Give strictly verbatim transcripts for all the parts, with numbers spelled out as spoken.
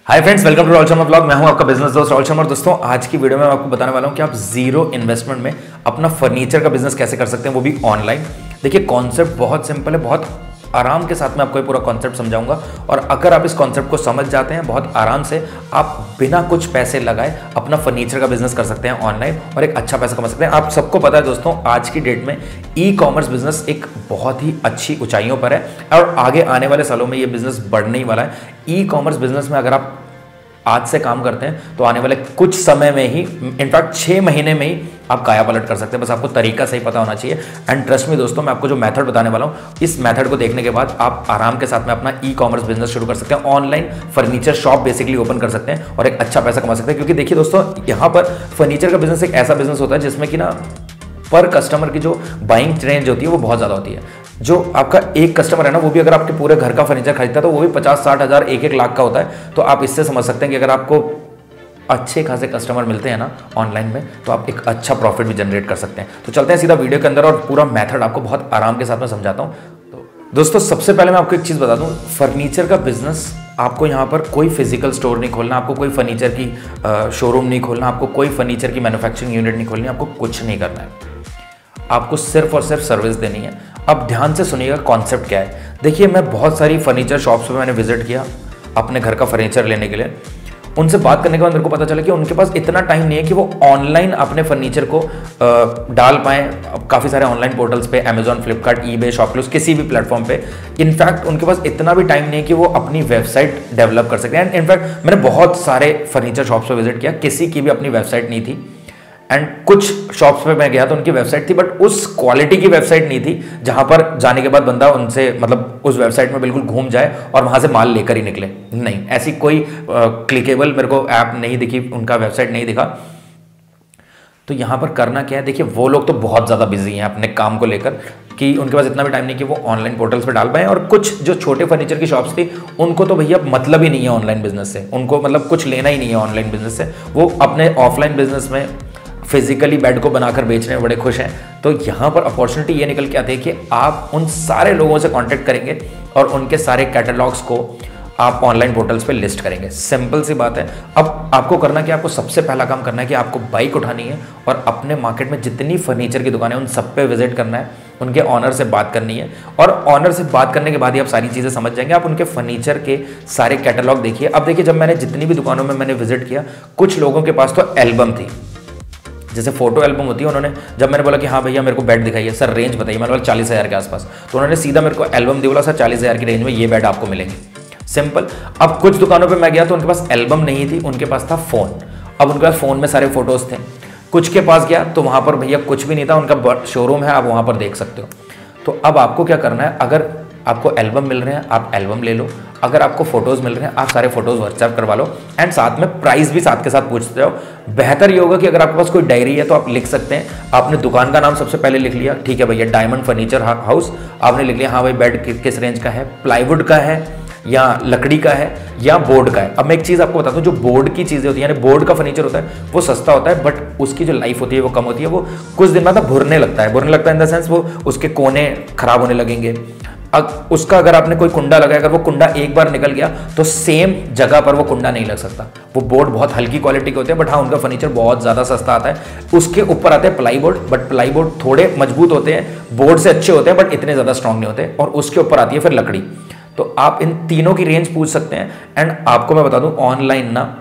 Hi friends, welcome to Rahul Sharma blog. मैं हूं आपका बिजनेस दोस्त राहुल शर्मा। दोस्तों, आज की वीडियो में मैं आपको बताने वाला हूं कि आप जीरो इन्वेस्टमेंट में अपना फर्नीचर का बिजनेस कैसे कर सकते हैं, वो भी ऑनलाइन। देखिए, कॉन्सेप्ट बहुत सिंपल है, बहुत आराम के साथ मैं आपको ये पूरा कॉन्सेप्ट समझाऊंगा। और अगर आप इस कॉन्सेप्ट को समझ जाते हैं, बहुत आराम से आप बिना कुछ पैसे लगाए अपना फर्नीचर का बिजनेस कर सकते हैं ऑनलाइन और एक अच्छा पैसा कमा सकते हैं। आप सबको पता है दोस्तों, आज की डेट में ई कॉमर्स बिजनेस एक बहुत ही अच्छी ऊंचाइयों पर है और आगे आने वाले सालों में ये बिजनेस बढ़ने ही वाला है। ई कॉमर्स बिजनेस में अगर आप आज से काम करते हैं तो आने वाले कुछ समय में ही, इनफैक्ट छः महीने में ही आप काया पलट कर सकते हैं। बस आपको तरीका सही पता होना चाहिए। एंड ट्रस्ट मी दोस्तों, मैं आपको जो मेथड बताने वाला हूँ, इस मेथड को देखने के बाद आप आराम के साथ में अपना ई कॉमर्स बिजनेस शुरू कर सकते हैं। Online furniture shop basically open कर सकते हैं और एक अच्छा पैसा कमा सकते हैं। क्योंकि देखिए दोस्तों, यहाँ पर फर्नीचर का बिजनेस एक ऐसा बिजनेस होता है जिसमें कि ना पर कस्टमर की जो बाइंग रेंज होती है वो बहुत ज़्यादा होती है। जो आपका एक कस्टमर है ना, वो भी अगर आपके पूरे घर का फर्नीचर खरीदता है तो वो भी पचास साठ हज़ार एक एक लाख का होता है। तो आप इससे समझ सकते हैं कि अगर आपको अच्छे खासे कस्टमर मिलते हैं ना ऑनलाइन में, तो आप एक अच्छा प्रॉफिट भी जनरेट कर सकते हैं। तो चलते हैं सीधा वीडियो के अंदर और पूरा मेथड आपको बहुत आराम के साथ में समझाता हूँ। तो दोस्तों, सबसे पहले मैं आपको एक चीज़ बता दूँ, फर्नीचर का बिजनेस आपको यहाँ पर कोई फिजिकल स्टोर नहीं खोलना, आपको कोई फर्नीचर की शोरूम नहीं खोलना, आपको कोई फर्नीचर की मैन्युफैक्चरिंग यूनिट नहीं खोलनी, आपको कुछ नहीं करना है। आपको सिर्फ और सिर्फ सर्विस देनी है। अब ध्यान से सुनिएगा कॉन्सेप्ट क्या है। देखिए, मैं बहुत सारी फर्नीचर शॉप्स पे मैंने विजिट किया अपने घर का फर्नीचर लेने के लिए। उनसे बात करने के बाद मेरे को पता चला कि उनके पास इतना टाइम नहीं है कि वो ऑनलाइन अपने फर्नीचर को डाल पाएँ। काफ़ी सारे ऑनलाइन पोर्टल्स पे, अमेजॉन, फ्लिपकार्ट, ईबे, शॉपक्लूज, किसी भी प्लेटफॉर्म पे। इनफैक्ट उनके पास इतना भी टाइम नहीं है कि वो अपनी वेबसाइट डेवलप कर सकते हैं। इनफैक्ट मैंने बहुत सारे फर्नीचर शॉप्स पे विजिट किया, किसी की भी अपनी वेबसाइट नहीं थी। एंड कुछ शॉप्स पे मैं गया तो उनकी वेबसाइट थी, बट उस क्वालिटी की वेबसाइट नहीं थी जहां पर जाने के बाद बंदा उनसे मतलब उस वेबसाइट में बिल्कुल घूम जाए और वहां से माल लेकर ही निकले। नहीं, ऐसी कोई क्लिकेबल मेरे को ऐप नहीं दिखी, उनका वेबसाइट नहीं दिखा। तो यहाँ पर करना क्या है, देखिए, वो लोग तो बहुत ज़्यादा बिजी हैं अपने काम को लेकर कि उनके पास इतना भी टाइम नहीं कि वो ऑनलाइन पोर्टल्स पे डाल पाएँ। और कुछ जो छोटे फर्नीचर की शॉप्स थी, उनको तो भैया मतलब ही नहीं है ऑनलाइन बिजनेस से, उनको मतलब कुछ लेना ही नहीं है ऑनलाइन बिजनेस से। वो अपने ऑफलाइन बिजनेस में फिजिकली बेड को बनाकर बेचने में बड़े खुश हैं। तो यहाँ पर अपॉर्चुनिटी ये निकल के आती है कि आप उन सारे लोगों से कांटेक्ट करेंगे और उनके सारे कैटलॉग्स को आप ऑनलाइन पोर्टल्स पे लिस्ट करेंगे। सिंपल सी बात है। अब आपको करना क्या, आपको सबसे पहला काम करना है कि आपको बाइक उठानी है और अपने मार्केट में जितनी फर्नीचर की दुकानें उन सब पे विजिट करना है, उनके ऑनर से बात करनी है। और ऑनर से बात करने के बाद ही आप सारी चीज़ें समझ जाएंगे। आप उनके फर्नीचर के सारे कैटलॉग देखिए। अब देखिए, जब मैंने जितनी भी दुकानों में मैंने विजिट किया, कुछ लोगों के पास तो एल्बम थी, जैसे फोटो एल्बम होती है। उन्होंने, जब मैंने बोला कि हाँ भैया मेरे को बेड दिखाइए, सर रेंज बताइए, मैंने बोला चालीस हज़ार के आसपास, तो उन्होंने सीधा मेरे को एल्बम दी, बोला सर चालीस हज़ार की रेंज में ये बेड आपको मिलेंगे। सिंपल। अब कुछ दुकानों पे मैं गया तो उनके पास एल्बम नहीं थी, उनके पास था फ़ोन। अब उनके पास फ़ोन में सारे फोटोज़ थे। कुछ के पास गया तो वहाँ पर भैया कुछ भी नहीं था, उनका शोरूम है, आप वहाँ पर देख सकते हो। तो अब आपको क्या करना है, अगर आपको एल्बम मिल रहे हैं आप एल्बम ले लो, अगर आपको फोटोज़ मिल रहे हैं आप सारे फोटोज़ व्हाट्सएप करवा लो। एंड साथ में प्राइस भी साथ के साथ पूछते हो। बेहतर ये होगा कि अगर आपके पास कोई डायरी है तो आप लिख सकते हैं। आपने दुकान का नाम सबसे पहले लिख लिया, ठीक है भैया डायमंड फर्नीचर हाउस, आपने लिख लिया हाँ भाई बेड कि, किस रेंज का है, प्लाईवुड का है या लकड़ी का है या बोर्ड का है। अब मैं एक चीज़ आपको बताता हूँ, जो बोर्ड की चीज़ें होती है, यानी बोर्ड का फर्नीचर होता है, वो सस्ता होता है, बट उसकी जो लाइफ होती है वो कम होती है। वो कुछ दिन बाद भुरने लगता है, भुरने लगता है इन द सेंस वो उसके कोने खराब होने लगेंगे। अब उसका अगर आपने कोई कुंडा लगाया, अगर वो कुंडा एक बार निकल गया तो सेम जगह पर वो कुंडा नहीं लग सकता। वो बोर्ड बहुत हल्की क्वालिटी के होते हैं, बट हाँ उनका फर्नीचर बहुत ज़्यादा सस्ता आता है। उसके ऊपर आते हैं ply board, but ply board थोड़े मजबूत होते हैं, बोर्ड से अच्छे होते हैं, बट इतने ज़्यादा स्ट्रांग नहीं होते। और उसके ऊपर आती है फिर लकड़ी। तो आप इन तीनों की रेंज पूछ सकते हैं। एंड आपको मैं बता दूं, ऑनलाइन ना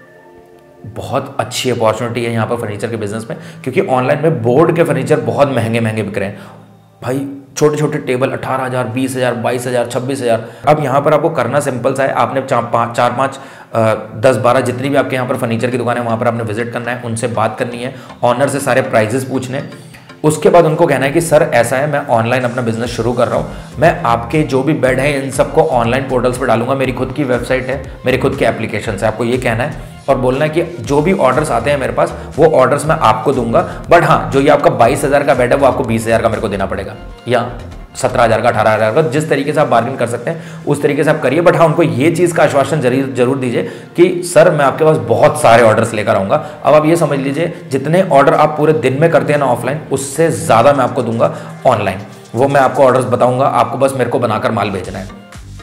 बहुत अच्छी अपॉर्चुनिटी है यहाँ पर फर्नीचर के बिजनेस में, क्योंकि ऑनलाइन में बोर्ड के फर्नीचर बहुत महंगे महंगे बिक रहे हैं भाई। छोटे छोटे टेबल अठारह हज़ार, बीस हज़ार, बाईस हज़ार, छब्बीस हज़ार। अब यहाँ पर आपको करना सिंपल सा है, आपने चार पाँच चार पाँच दस बारह जितनी भी आपके यहाँ पर फर्नीचर की दुकान है वहाँ पर आपने विजिट करना है, उनसे बात करनी है, ऑनर से सारे प्राइजेस पूछने। उसके बाद उनको कहना है कि सर ऐसा है, मैं ऑनलाइन अपना बिजनेस शुरू कर रहा हूँ, मैं आपके जो भी बेड है इन सबको ऑनलाइन पोर्टल्स पर डालूंगा, मेरी खुद की वेबसाइट है, मेरे खुद के एप्लीकेशन है। आपको ये कहना है और बोलना है कि जो भी ऑर्डर्स आते हैं मेरे पास वो ऑर्डर्स मैं आपको दूंगा, बट हाँ जो ये आपका बाईस हज़ार का बेड है वो आपको बीस हज़ार का मेरे को देना पड़ेगा, या सत्रह हज़ार का, अठारह हज़ार का, जिस तरीके से आप बार्गेन कर सकते हैं उस तरीके से आप करिए। बट हाँ उनको ये चीज़ का आश्वासन जरूर जरूर दीजिए कि सर मैं आपके पास बहुत सारे ऑर्डर्स लेकर आऊँगा। अब आप ये समझ लीजिए, जितने ऑर्डर आप पूरे दिन में करते हैं ना ऑफलाइन, उससे ज़्यादा मैं आपको दूंगा ऑनलाइन। वो मैं आपको ऑर्डर्स बताऊँगा, आपको बस मेरे को बनाकर माल भेजना है।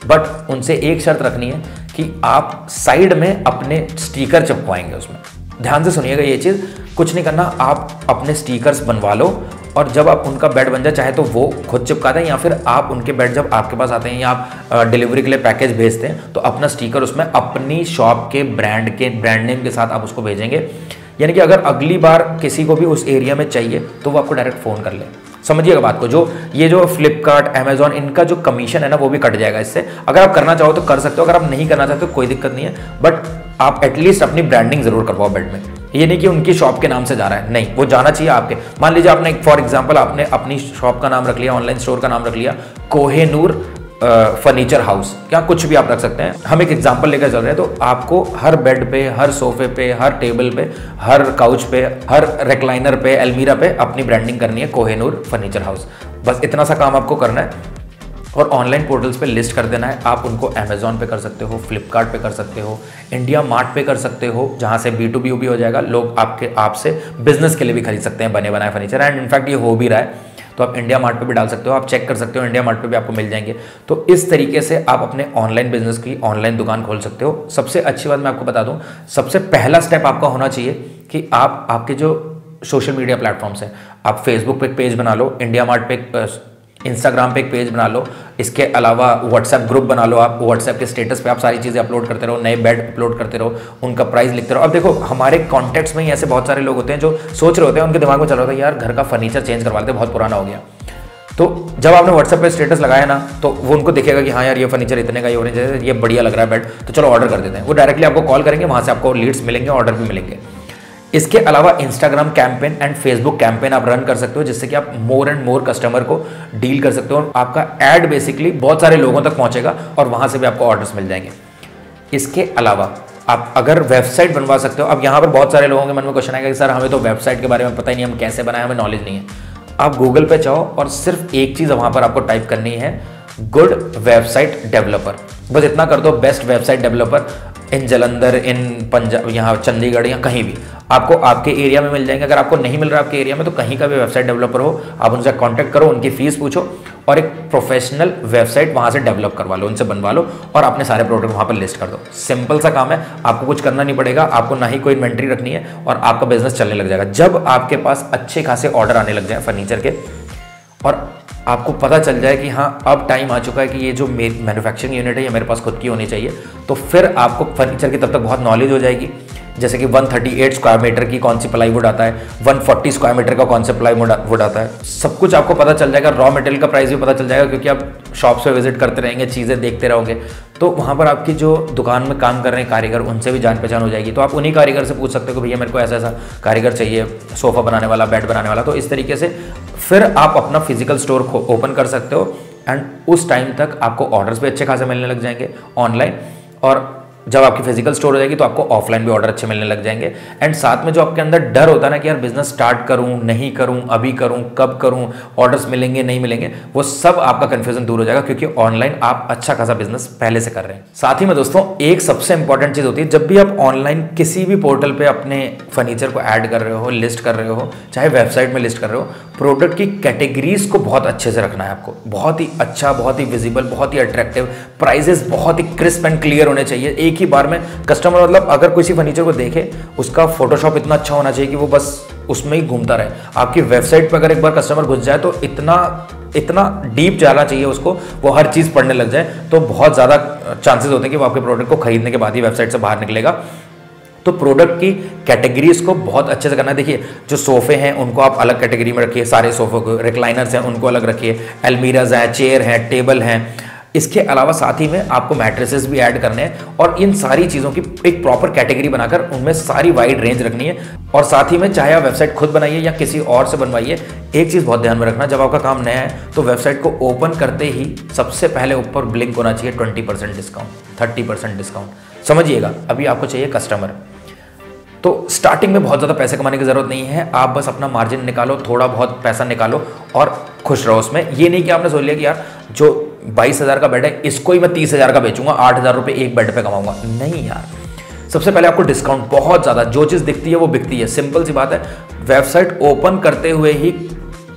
बट उनसे एक शर्त रखनी है कि आप साइड में अपने स्टिकर चिपकवाएंगे उसमें। ध्यान से सुनिएगा ये चीज़, कुछ नहीं करना, आप अपने स्टिकर्स बनवा लो और जब आप उनका बेड बन जाए, चाहे तो वो खुद चिपका दें या फिर आप उनके बेड जब आपके पास आते हैं या आप डिलीवरी के लिए पैकेज भेजते हैं तो अपना स्टिकर उसमें अपनी शॉप के ब्रांड के ब्रांड नेम के साथ आप उसको भेजेंगे। यानी कि अगर अगली बार किसी को भी उस एरिया में चाहिए तो वो आपको डायरेक्ट फ़ोन कर ले। समझिएगा बात को, जो ये जो फ्लिपकार्ट, अमेजॉन, इनका जो कमीशन है ना वो भी कट जाएगा इससे। अगर आप करना चाहो तो कर सकते हो, अगर आप नहीं करना चाहते तो कोई दिक्कत नहीं है, बट आप एटलीस्ट अपनी ब्रांडिंग जरूर करवाओ बेड में। ये नहीं कि उनकी शॉप के नाम से जा रहा है, नहीं, वो जाना चाहिए आपके। मान लीजिए आपने फॉर एग्जांपल आपने अपनी शॉप का नाम रख लिया, ऑनलाइन स्टोर का नाम रख लिया कोहेनूर फर्नीचर हाउस, क्या कुछ भी आप रख सकते हैं। हम एक एग्जांपल लेकर चल रहे हैं, तो आपको हर बेड पे, हर सोफे पे, हर टेबल पे, हर काउच पे, हर रिक्लाइनर पे, अलमीरा पे अपनी ब्रांडिंग करनी है कोहेनूर फर्नीचर हाउस। बस इतना सा काम आपको करना है और ऑनलाइन पोर्टल्स पे लिस्ट कर देना है। आप उनको अमेजॉन पे कर सकते हो, फ्लिपकार्ट पे कर सकते हो, इंडिया मार्ट पे कर सकते हो, जहाँ से बी टू बी भी हो जाएगा, लोग आपके आपसे बिजनेस के लिए भी खरीद सकते हैं बने बनाए फर्नीचर। एंड इनफैक्ट ये हो भी रहा है, तो आप इंडिया मार्ट पे भी डाल सकते हो, आप चेक कर सकते हो, इंडिया मार्ट पे भी आपको मिल जाएंगे। तो इस तरीके से आप अपने ऑनलाइन बिजनेस की ऑनलाइन दुकान खोल सकते हो। सबसे अच्छी बात मैं आपको बता दूं, सबसे पहला स्टेप आपका होना चाहिए कि आप आपके जो सोशल मीडिया प्लेटफॉर्म्स हैं, आप फेसबुक पे एक पेज बना लो, इंडिया मार्ट पे, इंस्टाग्राम पे एक पेज बना लो, इसके अलावा व्हाट्सएप ग्रुप बना लो। आप व्हाट्सएप के स्टेटस पे आप सारी चीज़ें अपलोड करते रहो, नए बेड अपलोड करते रहो, उनका प्राइस लिखते रहो। अब देखो हमारे कॉन्टैक्ट्स में ही ऐसे बहुत सारे लोग होते हैं जो सोच रहे होते हैं, उनके दिमाग में चल रहा होता है यार घर का फर्नीचर चेंज करवा लेते, बहुत पुराना हो गया। तो जब आपने व्हाट्सएप पे स्टेटस लगाया ना, तो वो उनको दिखेगा कि हाँ यार ये फर्नीचर इतने का, ये फर्नीचर ये बढ़िया लग रहा है बेड, तो चलो ऑर्डर कर देते हैं। वो डायरेक्टली आपको कॉल करेंगे, वहाँ से आपको लीड्स मिलेंगे, ऑर्डर भी मिलेंगे। इसके अलावा Instagram campaign and Facebook campaign आप रन कर सकते हो, जिससे कि आप मोर एंड मोर कस्टमर को डील कर सकते हो। आपका एड बेसिकली बहुत सारे लोगों तक पहुंचेगा और वहां से भी आपको ऑर्डर्स मिल जाएंगे। इसके अलावा आप अगर वेबसाइट बनवा सकते हो। अब यहाँ पर बहुत सारे लोगों के मन में क्वेश्चन आएगा कि सर हमें तो वेबसाइट के बारे में पता ही नहीं, हम कैसे बनाए, हमें नॉलेज नहीं है। आप गूगल पे जाओ और सिर्फ एक चीज़ वहाँ पर आपको टाइप करनी है, गुड वेबसाइट डेवलपर। बस इतना कर दो, best website developer in Jalandhar, in Punjab, यहाँ चंडीगढ़ या कहीं भी आपको आपके एरिया में मिल जाएंगे। अगर आपको नहीं मिल रहा आपके एरिया में तो कहीं का भी वेबसाइट डेवलपर हो, आप उनसे कांटेक्ट करो, उनकी फीस पूछो और एक प्रोफेशनल वेबसाइट वहाँ से डेवलप करवा लो, उनसे बनवा लो और अपने सारे प्रोडक्ट वहाँ पर लिस्ट कर दो। सिंपल सा काम है, आपको कुछ करना नहीं पड़ेगा, आपको ना ही कोई इन्वेंट्री रखनी है और आपका बिजनेस चलने लग जाएगा। जब आपके पास अच्छे खासे ऑर्डर आने लग जाए फर्नीचर के और आपको पता चल जाए कि हाँ अब टाइम आ चुका है कि ये जो मेरी मैन्युफैक्चरिंग यूनिट है ये मेरे पास खुद की होनी चाहिए, तो फिर आपको फर्नीचर की तब तक बहुत नॉलेज हो जाएगी। जैसे कि एक सौ अड़तीस स्क्वायर मीटर की कौन सी प्लाईवुड आता है, एक सौ चालीस स्क्वायर मीटर का कौन सा प्लाईवुड आता है, सब कुछ आपको पता चल जाएगा। रॉ मटेरियल का प्राइस भी पता चल जाएगा, क्योंकि आप शॉप्स पे विजिट करते रहेंगे, चीज़ें देखते रहोगे, तो वहाँ पर आपकी जो दुकान में काम कर रहे हैं कारीगर, उनसे भी जान पहचान हो जाएगी। तो आप उन्हीं कारीगर से पूछ सकते हो कि भैया मेरे को ऐसा ऐसा कारीगर चाहिए, सोफ़ा बनाने वाला, बेड बनाने वाला। तो इस तरीके से फिर आप अपना फिजिकल स्टोर ओपन कर सकते हो एंड उस टाइम तक आपको ऑर्डर्स भी अच्छे खासे मिलने लग जाएंगे ऑनलाइन। और जब आपकी फिजिकल स्टोर हो जाएगी तो आपको ऑफलाइन भी ऑर्डर अच्छे मिलने लग जाएंगे। एंड साथ में जो आपके अंदर डर होता है ना कि यार बिजनेस स्टार्ट करूं नहीं करूं, अभी करूं कब करूं, ऑर्डर्स मिलेंगे नहीं मिलेंगे, वो सब आपका कंफ्यूजन दूर हो जाएगा, क्योंकि ऑनलाइन आप अच्छा खासा बिजनेस पहले से कर रहे हैं। साथ ही में दोस्तों एक सबसे इंपॉर्टेंट चीज होती है, जब भी आप ऑनलाइन किसी भी पोर्टल पे अपने फर्नीचर को ऐड कर रहे हो, लिस्ट कर रहे हो, चाहे वेबसाइट में लिस्ट कर रहे हो, प्रोडक्ट की कैटेगरीज को बहुत अच्छे से रखना है आपको। बहुत ही अच्छा, बहुत ही विजिबल, बहुत ही अट्रैक्टिव, प्राइजेस बहुत ही क्रिस्प एंड क्लियर होने चाहिए। एक ही बार में कस्टमर, मतलब अगर किसी फर्नीचर को देखे, उसका फोटोशॉप इतना अच्छा होना चाहिए कि वो बस उसमें ही घूमता रहे। आपकी वेबसाइट पर अगर एक बार कस्टमर घुस जाए तो इतना इतना डीप जाना चाहिए उसको, वो हर चीज़ पढ़ने लग जाए, तो बहुत ज़्यादा चांसेस होते हैं कि वो आपके प्रोडक्ट को खरीदने के बाद ही वेबसाइट से बाहर निकलेगा। तो प्रोडक्ट की कैटेगरीज को बहुत अच्छे से करना है। देखिए जो सोफे हैं उनको आप अलग कैटेगरी में रखिए, सारे सोफे को, रिक्लाइनर्स हैं उनको अलग रखिए, अलमीराज हैं, चेयर हैं, टेबल हैं। इसके अलावा साथ ही में आपको मैट्रेसेस भी ऐड करने हैं और इन सारी चीज़ों की एक प्रॉपर कैटेगरी बनाकर उनमें सारी वाइड रेंज रखनी है। और साथ ही में चाहे आप वेबसाइट खुद बनाइए या किसी और से बनवाइए, एक चीज़ बहुत ध्यान में रखना, जब आपका काम नया है तो वेबसाइट को ओपन करते ही सबसे पहले ऊपर ब्लिंक होना चाहिए twenty percent discount, thirty percent discount. समझिएगा, अभी आपको चाहिए कस्टमर। तो स्टार्टिंग में बहुत ज़्यादा पैसे कमाने की ज़रूरत नहीं है, आप बस अपना मार्जिन निकालो, थोड़ा बहुत पैसा निकालो और खुश रहो उसमें। ये नहीं कि आपने सोच लिया कि यार जो बाईस हज़ार का बेड है इसको ही मैं तीस हज़ार का बेचूंगा, आठ हज़ार रुपये एक बेड पे कमाऊंगा। नहीं यार, सबसे पहले आपको डिस्काउंट बहुत ज़्यादा, जो चीज़ दिखती है वो बिकती है। सिंपल सी बात है, वेबसाइट ओपन करते हुए ही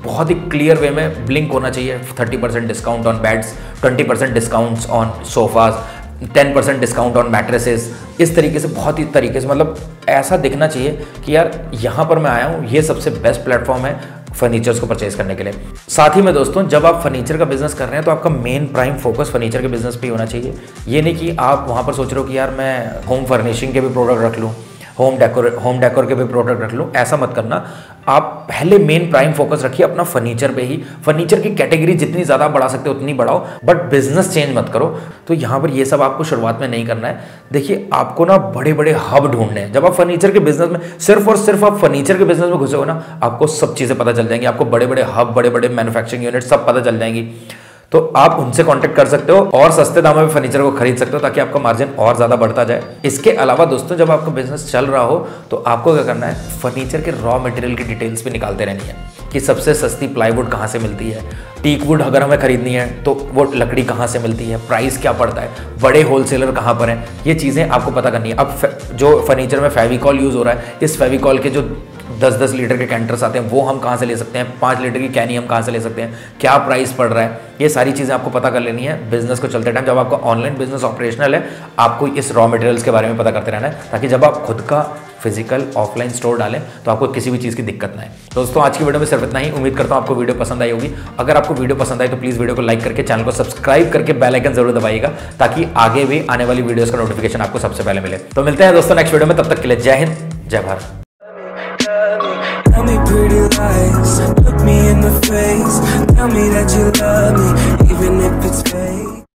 बहुत ही क्लियर वे में ब्लिंक होना चाहिए। Thirty percent discount on beds, twenty percent discounts on sofas, ten percent discount on mattresses, इस तरीके से बहुत ही तरीके से मतलब ऐसा दिखना चाहिए कि यार यहाँ पर मैं आया हूँ, ये सबसे बेस्ट प्लेटफॉर्म है फर्नीचर्स को परचेज करने के लिए। साथ ही में दोस्तों, जब आप फर्नीचर का बिजनेस कर रहे हैं तो आपका मेन प्राइम फोकस फर्नीचर के बिजनेस पे ही होना चाहिए। ये नहीं कि आप वहाँ पर सोच रहे हो कि यार मैं होम फर्निशिंग के भी प्रोडक्ट रख लूँ, होम डेकोर होम डेकोर के भी प्रोडक्ट रख लूँ, ऐसा मत करना। आप पहले मेन प्राइम फोकस रखिए अपना फर्नीचर पे ही। फर्नीचर की कैटेगरी जितनी ज़्यादा बढ़ा सकते हो उतनी बढ़ाओ, बट बिजनेस चेंज मत करो। तो यहाँ पर ये सब आपको शुरुआत में नहीं करना है। देखिए, आपको ना बड़े बड़े हब ढूंढने हैं। जब आप फर्नीचर के बिजनेस में सिर्फ और सिर्फ आप फर्नीचर के बिजनेस में घुसे हो ना, आपको सब चीज़ें पता चल जाएंगी। आपको बड़े बड़े हब, बड़े बड़े मैन्युफैक्चरिंग यूनिट सब पता चल जाएंगी। तो आप उनसे कांटेक्ट कर सकते हो और सस्ते दामों में फर्नीचर को खरीद सकते हो, ताकि आपका मार्जिन और ज़्यादा बढ़ता जाए। इसके अलावा दोस्तों, जब आपका बिजनेस चल रहा हो तो आपको क्या करना है, फर्नीचर के रॉ मटेरियल की डिटेल्स भी निकालते रहनी है कि सबसे सस्ती प्लाईवुड कहाँ से मिलती है, टीक वुड अगर हमें खरीदनी है तो वो लकड़ी कहाँ से मिलती है, प्राइस क्या पड़ता है, बड़े होलसेलर कहाँ पर हैं, ये चीज़ें आपको पता करनी है। अब जो फर्नीचर में फेविकॉल यूज़ हो रहा है, इस फेविकॉल के जो दस दस लीटर के कैंटर्स आते हैं वो हम कहाँ से ले सकते हैं, पाँच लीटर की कैनी हम कहाँ से ले सकते हैं, क्या प्राइस पड़ रहा है, ये सारी चीज़ें आपको पता कर लेनी है बिजनेस को चलते टाइम। जब आपका ऑनलाइन बिजनेस ऑपरेशनल है, आपको इस रॉ मटेरियल्स के बारे में पता करते रहना है, ताकि जब आप खुद का फिजिकल ऑफलाइन स्टोर डालें तो आपको किसी भी चीज़ की दिक्कत ना है। दोस्तों, आज की वीडियो में सिर्फ इतना ही। उम्मीद करता हूँ आपको वीडियो पसंद आई होगी। अगर आपको वीडियो पसंद आई तो प्लीज़ वीडियो को लाइक करके चैनल को सब्सक्राइब करके बेल आइकन जरूर दबाइएगा, ताकि आगे भी आने वाली वीडियोस का नोटिफिकेशन आपको सबसे पहले मिले। तो मिलते हैं दोस्तों नेक्स्ट वीडियो में, तब तक के लिए जय हिंद, जय Bharat. Tell me pretty lies, look me in the face, tell me that you love me, even if it's fake.